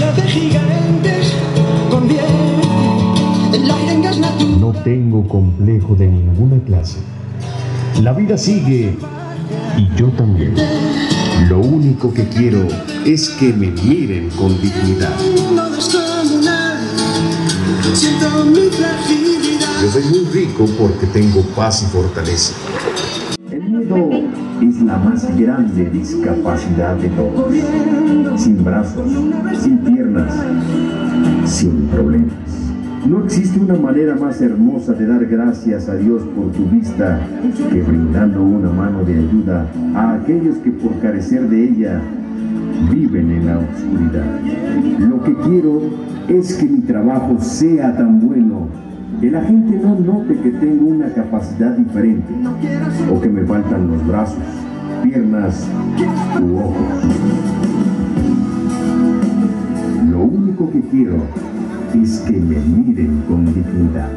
de gigantes con bien. El aire es natural. No tengo complejo de ninguna clase. La vida sigue y yo también. Lo único que quiero es que me miren con dignidad. No descomunal, siento mi fragilidad. Yo soy muy rico porque tengo paz y fortaleza. El miedo es la más grande discapacidad de todos. Sin brazos, sin piernas, sin problemas. No existe una manera más hermosa de dar gracias a Dios por tu vista que brindando una mano de ayuda a aquellos que por carecer de ella viven en la oscuridad. Lo que quiero es que mi trabajo sea tan bueno que la gente no note que tengo una capacidad diferente o que me faltan los brazos, piernas u ojos. Lo único que quiero es que me miren con dignidad.